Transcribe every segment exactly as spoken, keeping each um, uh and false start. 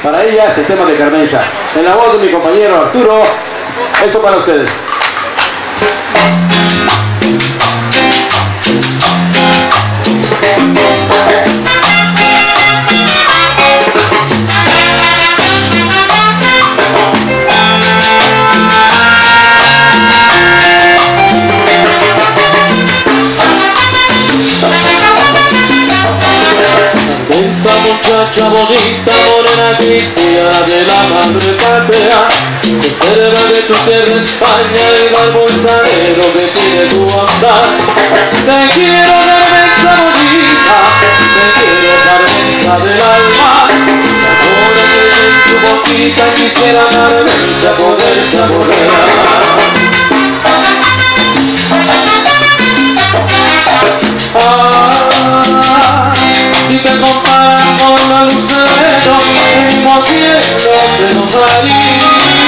Para ellas el tema de Carmenza. En la voz de mi compañero Arturo, esto para ustedes. Esa muchacha bonita, morena, cristiana de la madre patria, conserva de tu tierra España el barbo salero que tiene tu andar. Te quiero, Carmenza bonita, te quiero, Carmenza del alma. Ahora que en tu boquita quisiera, Carmenza, poder saborear. Ah, si te comparan con la lucero, el mismo cielo se nos daría.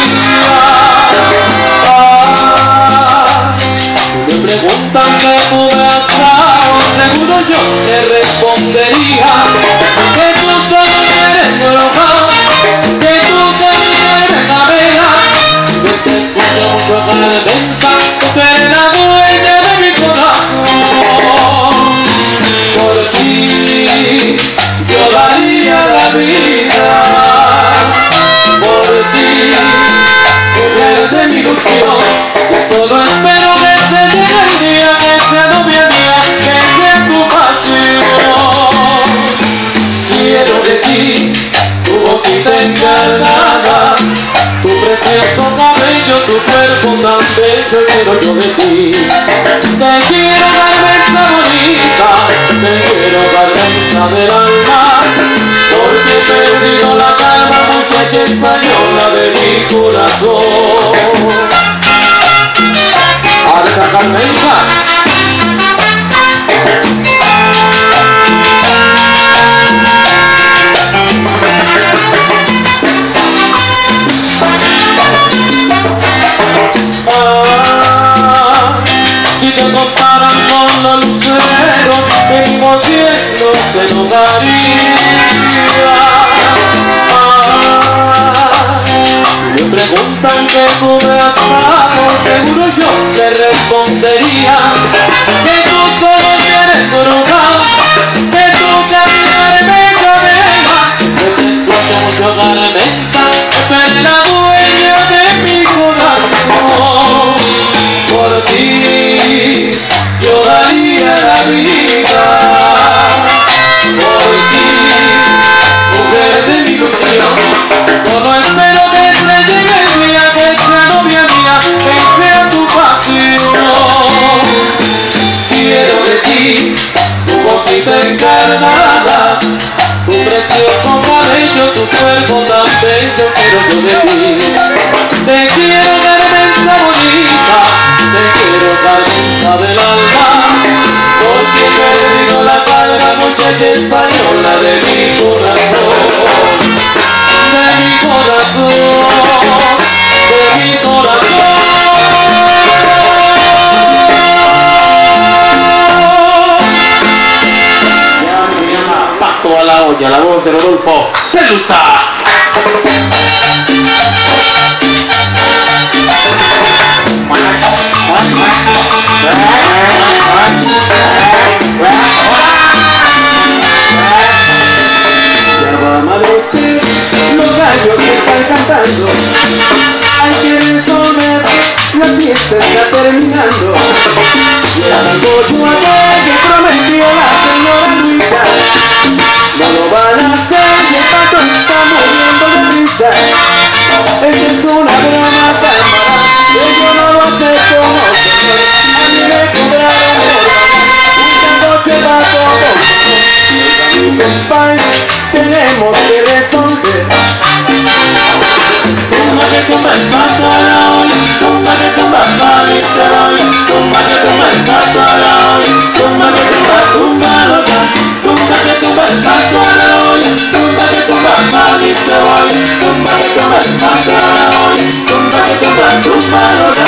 Ah, si me preguntan que cómo has dado, seguro yo te respondería que tú solo eres normal, que tú solo eres navega, que te sueño mucho Carmenza, que eres la dueña de mi corazón. Por ti yo daría la vida, por ti, mujer de mi ilusión. Yo solo espero que se llegue el día, que sea novia mía, que sea tu pasión. Quiero de ti tu boquita encarnada, tu precioso cabello, tu cuerpo tan bello, quiero yo de ti. Te quiero, Carmenza bonita, te quiero, Carmenza del alma, porque he perdido la calma, muchacha española de mi corazón. ¡Alta Carmenza! Ah, si te comparan con los luceros, el mismo cielo se nos daría. Ah, si me preguntan que cómo has dado, seguro yo te respondería que tú solo tienes drogado, que tú Carmenza beba, que te sueño mucho Carmenza, que eres la dueña de mi corazón. Por ti yo daría la vida, por ti, mujer de mi ilusión. Solo espero que se llegue el día, que sea novia mía, que sea tu pasión. Quiero de ti tu boquita encarnada, tu precioso cabello, tu cuerpo tan bello, quiero yo de ti. Te quiero, Carmenza bonita, te quiero, Carmenza del alma, porque he perdido la calma, muchacha española de mi corazón, de mi corazón, de mi corazón. Ya me llama Pato a la olla, la voz de Rodolfo Pelusa. Ya va a amanecer, los gallos están cantando, hay que resolver, la fiesta está terminando. Ya la cocho aquel que prometió la señora Luisa, no lo van a hacer y el pato está muriendo de risa. Esta es una broma tan mala, que yo no lo acepto, no señor. A mí me cobraron por ganar una noche pato con el país, tenemos que resolver. Tumba que tumba el pato a la olla, tumba que tumba el país se va, tumba que tumba el pato a la olla, tumba que tumba, tumba lo da, tumba que tumba el pato a la olla, tumba que tumba el país se va, tumba que tumba el pato a la olla, tumba que tumba, tumba lo da.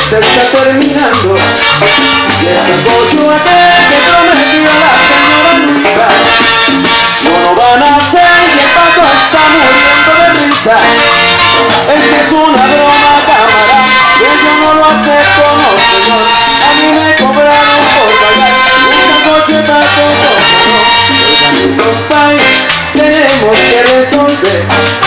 fiesta está terminando y ese cocho aquel que prometió a la señora Luisa no lo van a hacer y el paso está muriendo de risa. Esta es una broma, cámara, que yo no lo acepto, no señor. A mí me cobraron por bailar un coche paso con compay, tenemos que resolver.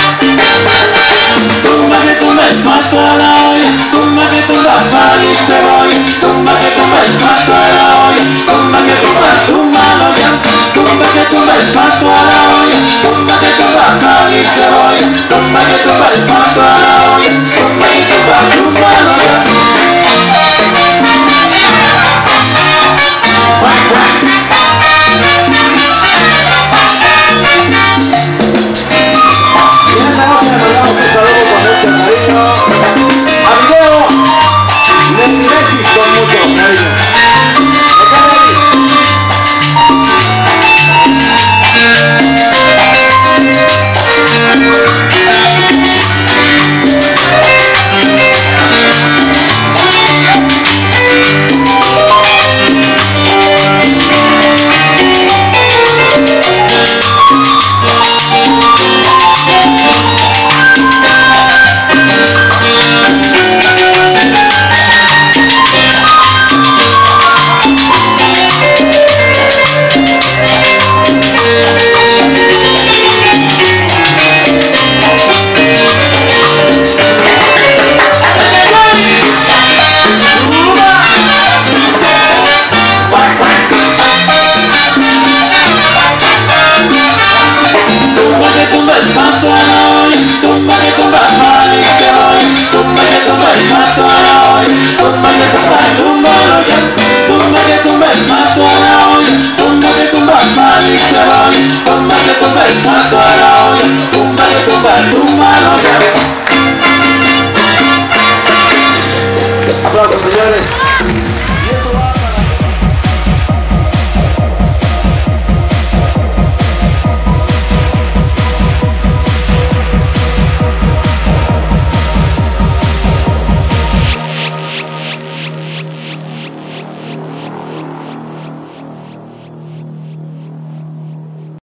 Tumba que tumba el paso a la olla, tumba que tumba pan y cebolla, tumba que tumba el paso a la olla, tumba que tumba, tumba la olla, tumba que tumba el paso a la olla, tumba que tumba pan y cebolla, tumba que tumba el paso a la olla, tumba que tumba, tumba la olla. Y en esa noche le mandamos un saludo con mucho cariño a Video Nemesis con mucho cariño. Aplausos, señores.